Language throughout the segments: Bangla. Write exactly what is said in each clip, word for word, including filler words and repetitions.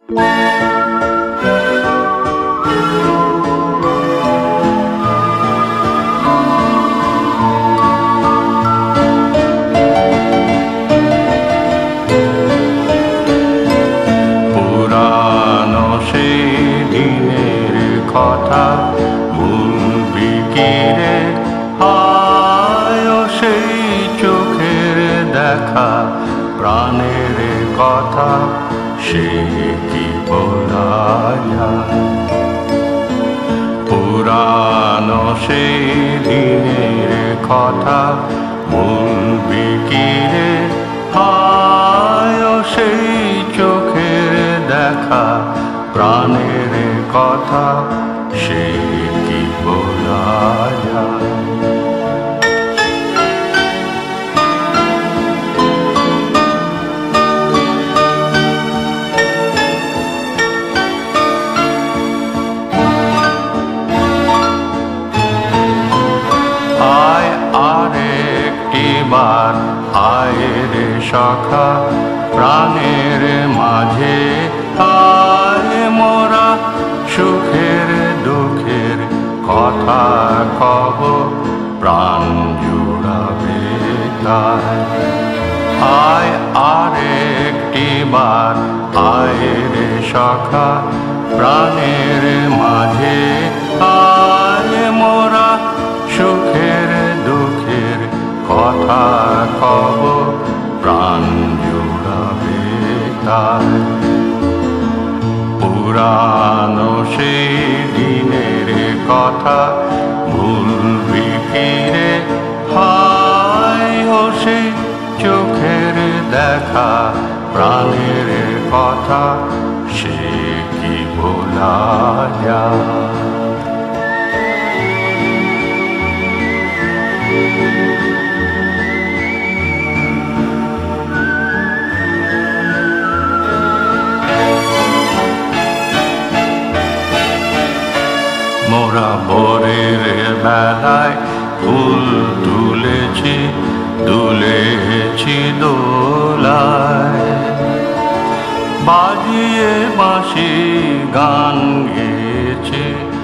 পুরানো সেই দিনের কথা ভুলবি কি রে? হায় সেই চোখের দেখা, প্রাণের কথা সে কি বলা যায়? পুরানো সেই দিনের কথা ভুলবি কি রে? হায় সেই চোখের দেখা, প্রাণের কথা সে কি বলা যায়? আরেকটিবার আয় রে সখা, প্রাণের মাঝে আয় মোরা, সুখের দুঃখের কথা কব, প্রাণ জুড়াবে তাই। আয় আরেকটিবার আয় রে সখা, প্রাণের মাঝে আয় মোরা, সুখের দুঃখের কথা কব, প্রাণ জুড়াবে তাই। পুরানো সেই দিনের কথা ভুলবি কি রে? হায় ও সেই চোখের দেখা, প্রাণের কথা সে কি বলা যায়? মোরা ভোরের বেলায় ফুল তুলেছি, তুলেছি দোলায়, বাজিয়ে বাঁশি গান গেয়েছি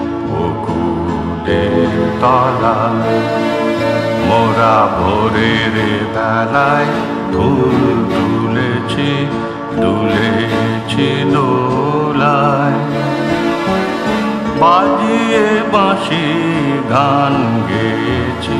বকুলের তলায়। মোরা ভোরের বেলায় ফুল তুলেছি, তুলেছি দোলায়, বাজিয়ে বাঁশি গান গেয়েছি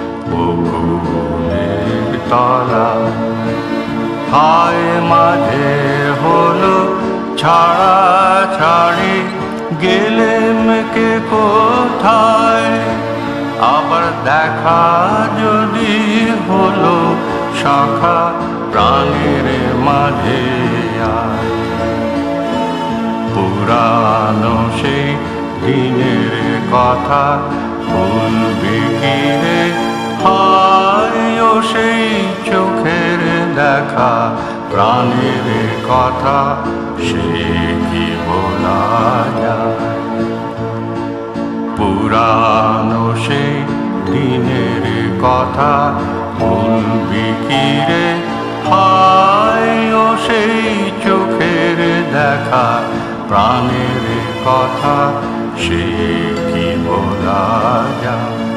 বকুলের তলায়। হায় মাঝে হলো ছাড়া ছাড়ি, গেলেম কে কোথায়? আবার দেখা যদি হলো সখা, প্রাণের মাঝে আয়। পুরানো সেই দিনের কথা ভুলবি কি রে? হায় ও সেই চোখের দেখা, প্রাণের কথা সে কি বলা যায়? পুরানো সেই দিনের কথা ভুলবি কি রে? হায় ও সেই চোখের দেখা, প্রাণের কথা সে কি বলা যায়?